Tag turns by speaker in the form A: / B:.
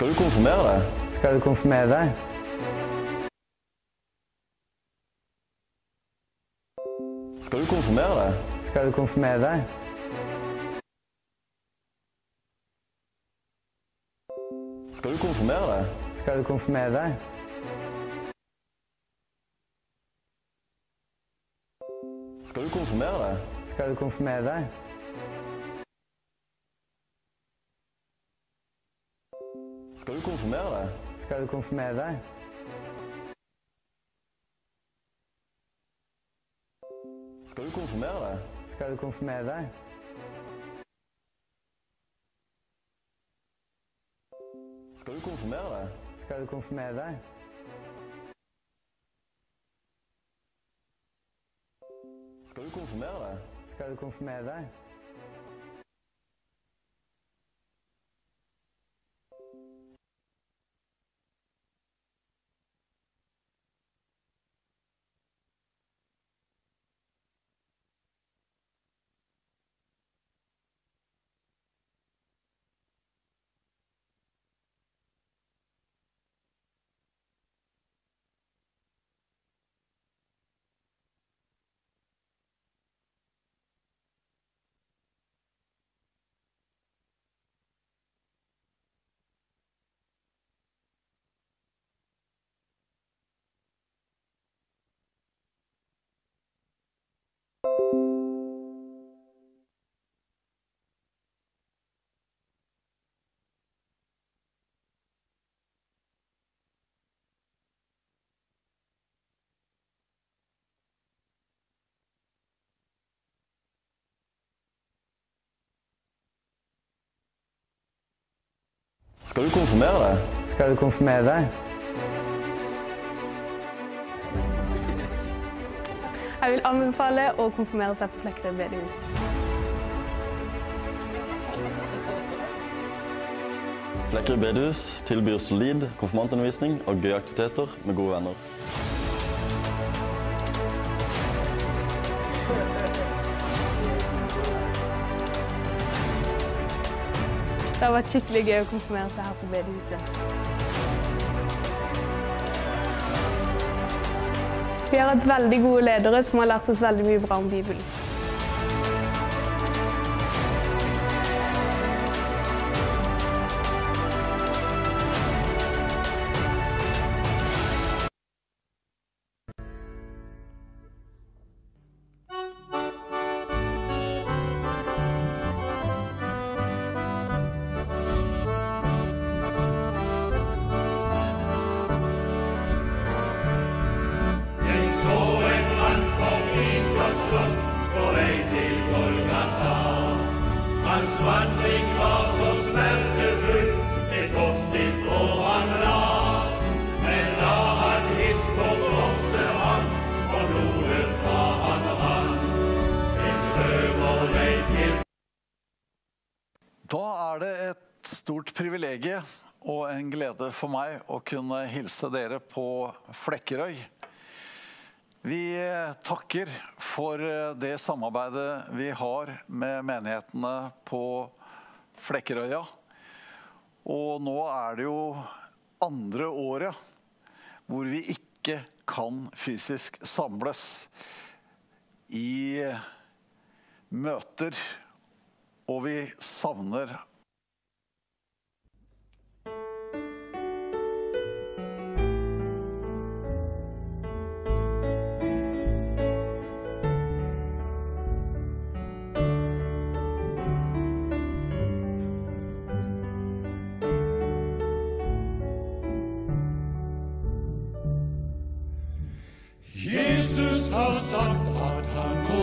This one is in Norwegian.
A: Skal du konfirmere deg?
B: Skal du konfirmere deg?
A: Skal du konfirmere deg?
B: Skal du konfirmere deg?
A: Skal du konfirmere deg?
B: Skal du konfirmere deg?
A: Skal du konfirmere deg?
B: Skal du konfirmere deg?
A: Skal du konfirmere deg?
B: Skal du konfirmere deg?
A: Skal du konfirmere deg?
B: Skal du konfirmere deg?
A: Skal du konfirmere deg?
B: Skal du konfirmere deg?
A: Skal du konfirmere deg?
B: Skal du konfirmere deg?
A: Skal du konfirmere deg?
B: Skal du konfirmere deg?
C: Jeg vil anbefale å konfirmere seg på Flekkerøy bedehus.
A: Flekkerøy bedehus tilbyr solid konfirmantundervisning og gøye aktiviteter med gode venner.
C: Det har vært skikkelig gøy å konfirmere seg her på bedehuset. Vi har hatt veldig gode ledere som har lært oss veldig mye bra om Bibelen.
D: Hans vandring var så smertefull, det kostet og han la. Men da han hist på korset han, og blodet fra han rann, en røver vei til.
E: Da er det et stort privilegie og en glede for meg å kunne hilse dere på Flekkerøy. Vi takker for det samarbeidet vi har med menighetene på Flekkerøya. Og nå er det jo andre året hvor vi ikke kan fysisk samles i møter, og vi savner
D: Jesus har sagt at han kommer.